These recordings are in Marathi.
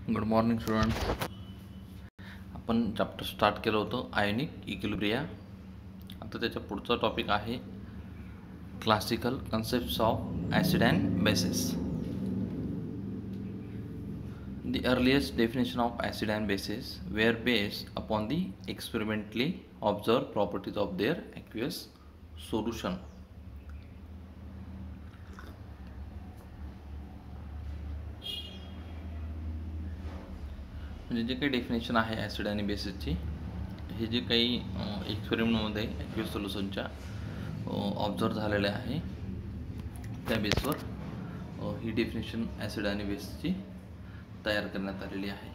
Good morning students. आपण चॅप्टर स्टार्ट केलं होतं आयोनिक इक्विलिब्रिया. आता त्याचा पुढचा टॉपिक आहे classical concepts of acid and bases. The earliest definition of acid and bases were based upon the experimentally observed properties of their aqueous solution. म्हणजे जे काही डेफिनेशन आहे ॲसिड आणि बेसिसची, हे जे काही एक्सपेरिमेंटमध्ये ॲक्युअस सोल्युशनच्या ऑब्झर्व झालेले आहे त्या बेसवर ही डेफिनेशन ॲसिड आणि बेसची तयार करण्यात आलेली आहे.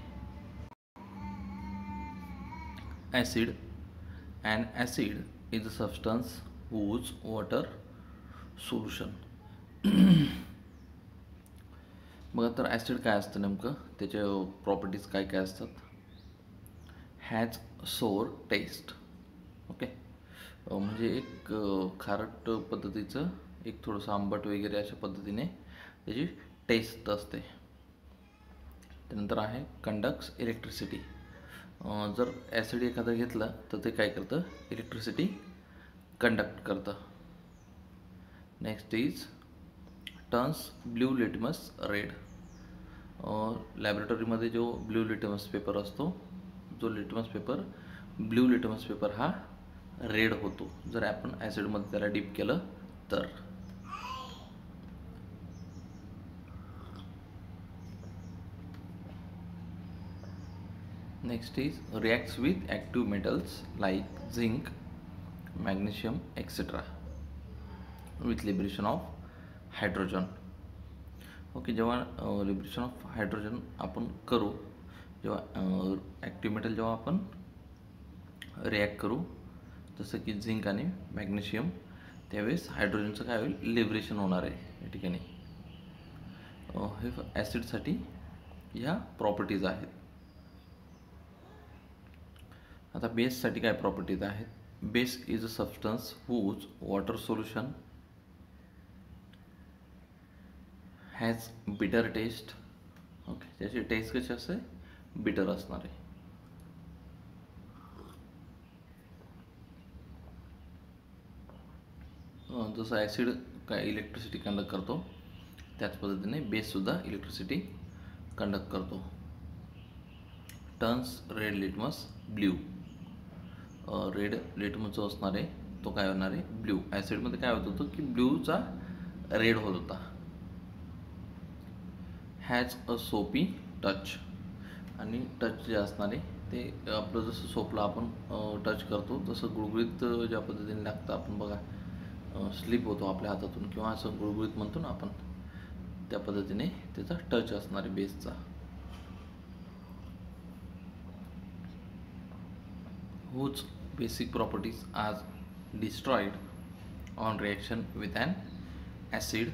Acid is a substance whose water solution. बघा तर ॲसिड काय असतं नेमकं, त्याचे प्रॉपर्टीज काय काय असतात. हॅज सोर टेस्ट. ओके, म्हणजे एक खारट पद्धतीचं, एक थोडंसं आंबट वगैरे अशा पद्धतीने त्याची टेस्ट असते. त्यानंतर आहे कंडक्ट्स इलेक्ट्रिसिटी. जर ॲसिड एखादं घेतलं तर ते काय करतं, इलेक्ट्रिसिटी कंडक्ट करतं. Next is turns blue litmus red. लॅबोरेटरीमध्ये जो ब्ल्यू लिटमस पेपर असतो, जो litmus paper blue litmus paper हा रेड होतो जर आपण ॲसिडमध्ये त्याला डीप केलं तर. Next is reacts with active metals like zinc, magnesium etcetera with liberation of hydrogen. Okay, जेव्हा लिबरेशन ऑफ हायड्रोजन आपण करू, जेव्हा ॲक्टिव्ह मेटल जेव्हा आपण रिॲक्ट करू, जसं की झिंक आणि मॅग्नेशियम, त्यावेळेस हायड्रोजनचं काय होईल, लिबरेशन होणार आहे या ठिकाणी. हे ॲसिडसाठी ह्या प्रॉपर्टीज आहेत. आता बेससाठी काय प्रॉपर्टीज आहेत. Base is a substance whose water solution has bitter taste. Okay, त्याची टेस्ट कशी असते, बिटर असणार आहे. जसं ॲसिड काय इलेक्ट्रिसिटी कंडक्ट करतो, त्याच पद्धतीने बेससुद्धा इलेक्ट्रिसिटी कंडक्ट करतो. Turns red litmus blue. Red litmus जो असणार आहे तो काय होणार आहे, ब्ल्यू. ॲसिडमध्ये काय होत होतं की ब्ल्यूचा रेड होत होता. हॅज अ सोपी टच. आणि टच जे असणार आहे ते आपलं जसं सोपला आपण टच करतो तसं गुळगुळीत ज्या पद्धतीने लागतं, आपण बघा स्लिप होतो आपल्या हातातून, किंवा असं गुळगुळीत म्हणतो ना आपण, त्या पद्धतीने त्याचा टच असणार आहे बेसचा. whose basic properties are destroyed on reaction with an acid.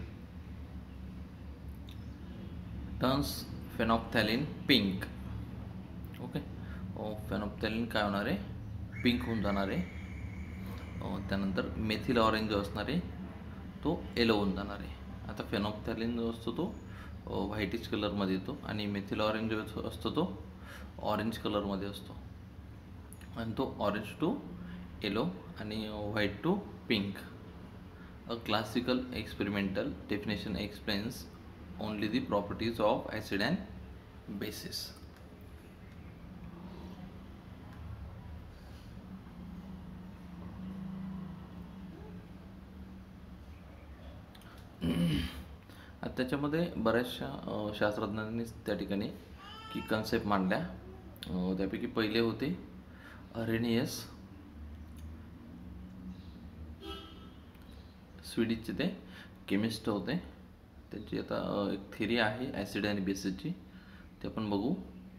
Turns phenolphthalein pink. Okay, phenolphthalein काय होणार आहे, पिंक होऊन जाणार आहे. त्यानंतर मेथिल ऑरेंज जो असणार आहे तो येलो होऊन जाणार आहे. आता फेनॉल्फ्थॅलीन जो असतो तो व्हाईटिश कलरमध्ये येतो, आणि मेथिल ऑरेंज जो असतो तो ऑरेंज कलरमध्ये असतो. आणि तो ऑरेंज टू येलो आणि white to pink. A classical experimental definition explains only the properties of acid and bases. त्याच्यामध्ये बऱ्याचशा शास्त्रज्ञांनी त्या ठिकाणी की कन्सेप्ट मांडल्या. त्यापैकी पहिले होते अरेनियस, स्वीडिशचे ते केमिस्ट होते. त्यांची आता एक थिअरी आहे ॲसिड आणि बेसिसची, ते आपण बघू.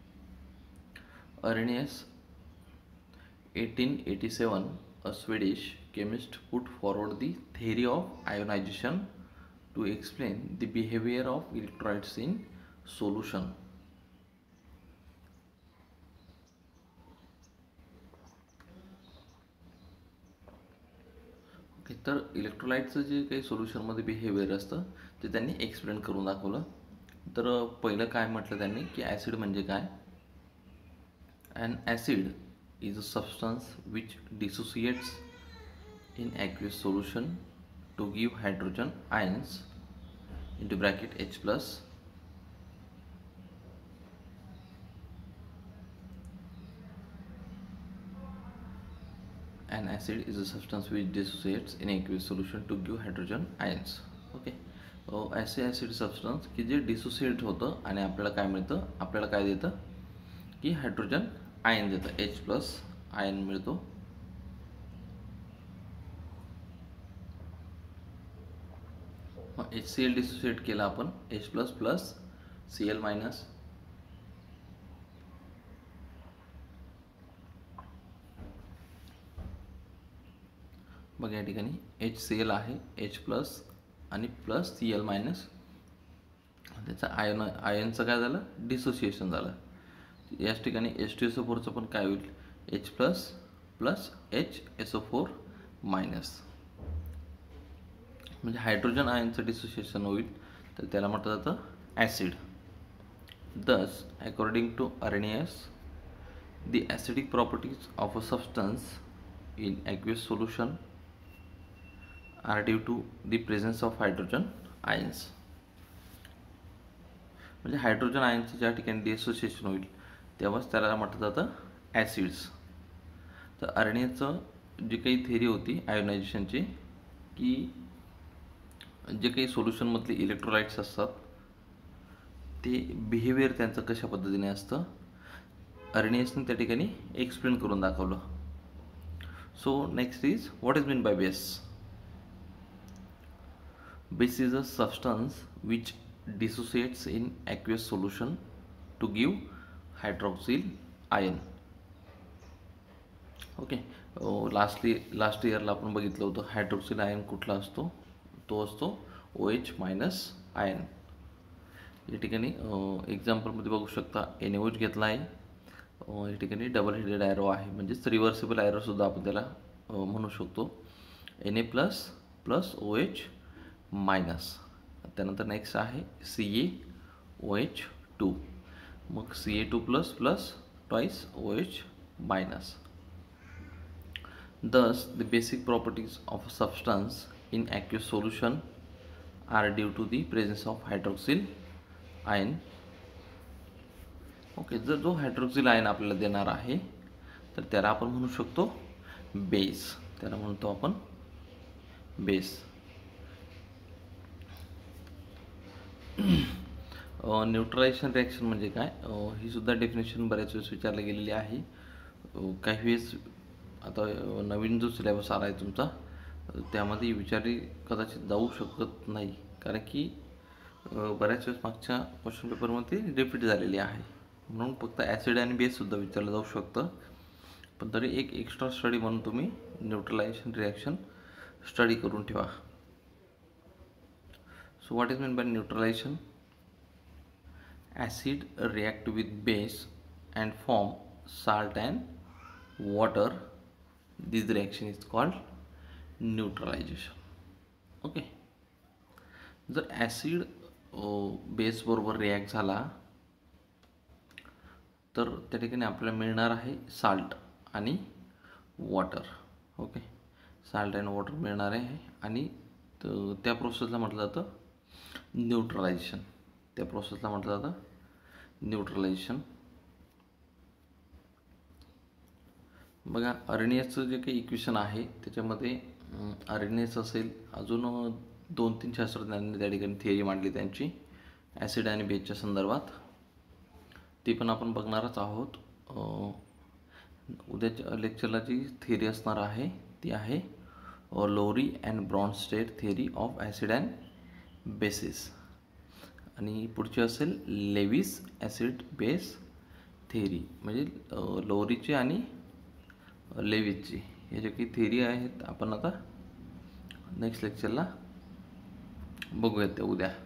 Arrhenius 1887, a Swedish chemist put forward the theory of ionization to explain the behavior of electrolytes in solution. Okay, तर इलेक्ट्रोलाइटचं जे काही सोल्युशनमध्ये बिहेवियर असतं ते त्यांनी एक्सप्लेन करून दाखवलं. तर पहिलं काय म्हटलं त्यांनी की ॲसिड म्हणजे काय. An acid is a substance which dissociates in aqueous solution to give hydrogen ions into bracket H plus an acid is a substance which dissociates in aqueous solution to give hydrogen ions. Okay, असे ॲसिड सबस्टन्स की जे डिसोसिएट होतं आणि आपल्याला काय मिळतं, आपल्याला काय देतं की हायड्रोजन आयन देतं, H प्लस आयन मिळतो. मग HCl डिसोसिएट केला आपण, H plus plus Cl minus. बघ या ठिकाणी HCl आहे, H प्लस आणि प्लस Cl मायनस. त्याचं आयनचं काय झालं, डिसोसिएशन झालं. याच ठिकाणी H2SO4चं पण काय होईल, H plus plus HSO4 minus, म्हणजे हायड्रोजन आयनचं डिसोसिएशन होईल, तर त्याला म्हटलं जातं acid. Thus, according to Arrhenius, the acidic properties of a substance in aqueous solution are due to the presence of hydrogen ions. म्हणजे हायड्रोजन आयनचं ज्या ठिकाणी डिसोसिएशन होईल तेव्हाच त्याला म्हटलं जातं ॲसिड्स. तर अरेनियसचं जी काही थेरी होती आयोनायझेशनची, की जे काही सोल्युशनमधले इलेक्ट्रोलाइट्स असतात ते बिहेवियर त्यांचं कशा पद्धतीने असतं, अरेनियसने त्या ठिकाणी एक्सप्लेन करून दाखवलं. So next is what is mean by base. Base is a substance which dissociates in aqueous solution to give hydroxyl ion. Okay, last इयरला आपण बघितलं होतं हायड्रोक्सिल आयन कुठला असतो, तो असतो OH मायनस आयन. या ठिकाणी एक्झाम्पलमध्ये बघू शकता NaOH घेतला आहे. या ठिकाणी डबल हेडेड ॲरो आहे, म्हणजेच रिव्हर्सिबल ॲरोसुद्धा आपण त्याला म्हणू शकतो. Na plus plus OH minus. त्यानंतर नेक्स्ट आहे CaOH2, मग Ca2 plus plus twice OH minus. Thus, the basic properties of a substance in aqueous solution are due to the presence of hydroxyl ion. Okay, जर जो हायड्रोक्सिल आयन आपल्याला देणार आहे तर त्याला आपण म्हणू शकतो बेस. त्याला म्हणतो आपण बेस. न्यूट्रलायझेशन रिॲक्शन म्हणजे काय, ही सुद्धा डेफिनेशन बऱ्याच वेळेस विचारली गेलेली आहे. काही वेळेस आता नवीन जो सिलेबस आला आहे तुमचा त्यामध्ये विचारली कदाचित जाऊ शकत नाही, कारण की बऱ्याच वेळेस मागच्या क्वेश्चन पेपरमध्ये रिपीट झालेली आहे, म्हणून फक्त ॲसिड आणि बेससुद्धा विचारलं जाऊ शकतं. पण तरी एक एक्स्ट्रा स्टडी म्हणून तुम्ही न्यूट्रलायझेशन रिॲक्शन स्टडी करून ठेवा. So what is mean by neutralization. Acid react with base and form salt and water. This reaction is called neutralization. Okay, जर ॲसिड बेस बरोबर रिॲक्ट झाला तर त्या ठिकाणी आपल्याला मिळणार आहे साल्ट आणि water. Okay, salt and water मिळणार आहे आणि त्या प्रोसेसला म्हटलं जातं न्यूट्रलायझेशन. त्या प्रोसेसला म्हटलं जातं न्यूट्रलायझेशन. बघा, अरेनियसचं जे काही इक्वेशन आहे त्याच्यामध्ये अरेनियस असेल, अजून 2-3 शास्त्रज्ञांनी त्या ठिकाणी थिअरी मांडली त्यांची ॲसिड आणि बेसच्या संदर्भात, ती पण आपण बघणारच आहोत. उद्याच्या लेक्चरला जी थिअरी असणार आहे ती आहे Lowry and Bronsted theory of acid and bases, आणि पुढची असेल लेविस ॲसिड बेस थिअरी, म्हणजे लोरीची आणि लेविसची हे जे काही थिअरी आहेत आपण आता नेक्स्ट लेक्चरला बघूयात ते उद्या.